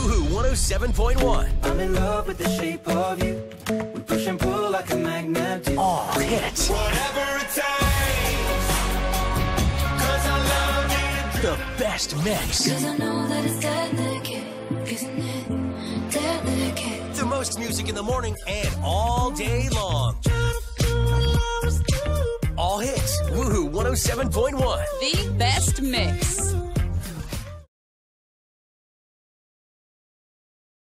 WUHU 107.1. I'm in love with the shape of you. We push and pull like a magnet do. All hits. Whatever it takes, 'cause I love you. The best mix. 'Cause I know that it's delicate, isn't it? Delicate. The most music in the morning and all day long. All hits. WUHU 107.1. The best mix.